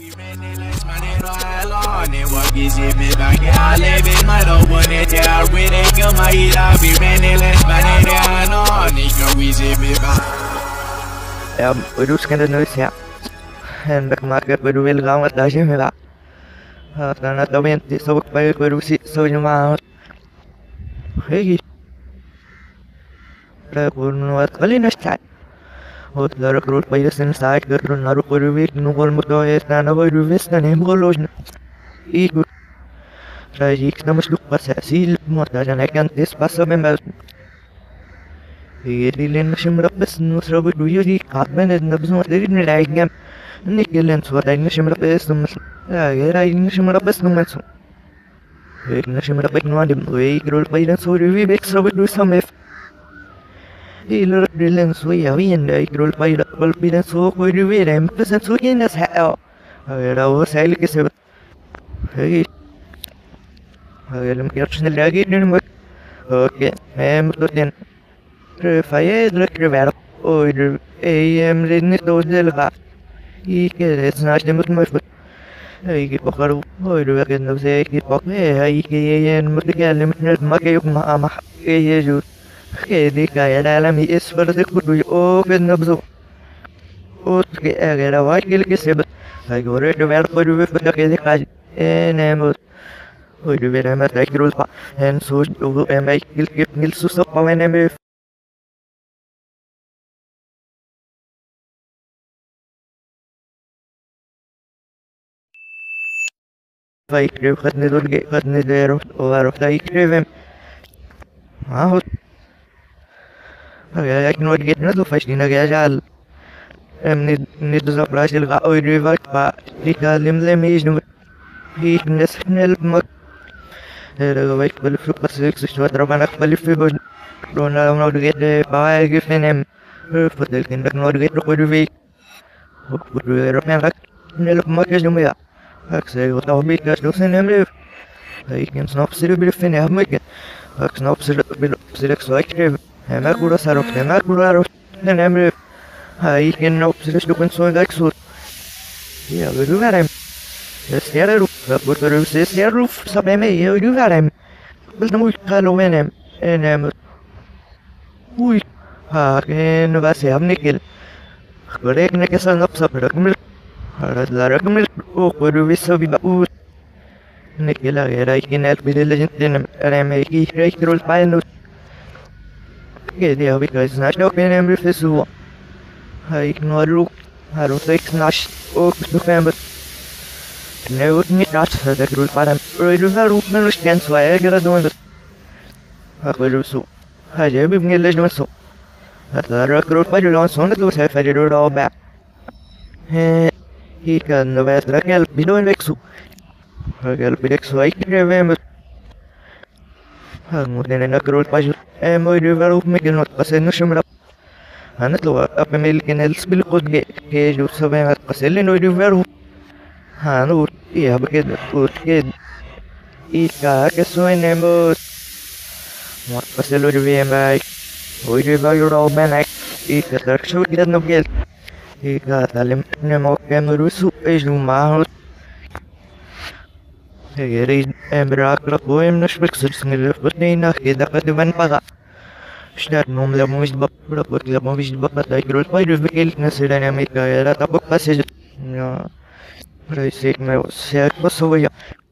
ഒരു സ്കാൻഡൽ വെച്ചാൽ എൻ്റെ മാർക്കറ്റ് ഒരു welcome at Dashi Mila. Karena kami disebut baik produksi senyuman. Hei, rekun buat kali nasihat. Untuk rekrut bayi sensai kerana naruh produk nukul mudah karena produk dan emboloj. Ikut. Trajik nama seduk pasal mudah jangan tes pasal membel. Ini lain semua bes nusra berdua di katmen dan nabzun dari nilai gam. Nikilen suara ini semua bes numas. Ya, ini semua bes numas. Ini semua bes nuan di mulai kerul bayi dan suara lebih ekstra berdua sama. Iler dilen suara ya, ini kerul bayi dan suara lebih rem pesan suara ini saya. Ada orang saya kisah. Hei, ada mungkin lagi ni mak. Okey, betul dan. Fire driver or AM rinne dodel ga ike snach dem mut ike pokaru or wagen no se ike pok ike yen mut galim mag yok ma yeju ke di ka ya dalam is ber de kudu o ben nabzo o ke agera wa ke ke se ai gore de ver por ve da ke de ka nem o de ver ma da kirul pa en so o em ke nil su so pa nem فيكريم خدني دول خدني ديرو وروح فيكريم هاو لكن وجدت ندو فاشلين جال من ندو براش الغاوي ريفاك فليكالم لميجنو هيك نسخن المك ويك بالفلوك بس يكسش ودربنا بالفلوك بس رونا لو نودجت باي جفنم فتل كندك نودجت ركودو فيك وكودو ركنا لك نلقمك جميع Akse wat nou met gas doen zijn hem. Ik kan snap ze bij de fin hebben ik. Ik snap ze bij de zeker. En maar goed als erop, en maar goed erop. En hem. Ik kan op ze doen zo dat zo. Ja, we doen hem. Het is er op. Dat wordt er dus is er op. Sabe me, je doet hem. Dus dan moet ik gaan hem. En hem. Oei. En wat ze hebben niet. Gerecht niet eens op sapper. Laragmil o produviso viva u Nikila era ikinel bidilin din remeki rekrul painu Gede abi guys na no benem refisu Hai ignoru haru sex nash o november Neut ni rat da krul param Roidu haru menus kan swaya gera don Haru su Haje bi ngel no so Hata krul painu lon sonat lo se ferido do ba He kan de wedstrijd helpen binnen weksu. Helpen weksu ik kreeg moet in een groot pasje. Mooi de waarop me kan not passen nog maar. Aan het lopen op een kan het spel goed ge zo zo bij het passen nooit de waarop. Nu ja bekend goed ge. Ik ga que zo in een boot. Wat passen nooit weer bij. Ooit de waarop ben ik het er zo dat nog geld. Ik had alleen maar rusu is normaal. Er is een braak boem naar sprekers wat nee naar dat de van paga. Stad noem de moest bapra wat de moest bapra dat groot bij de bekend naar Zuid-Amerika dat op passage. Ja. Precies maar zeer pas zo ja.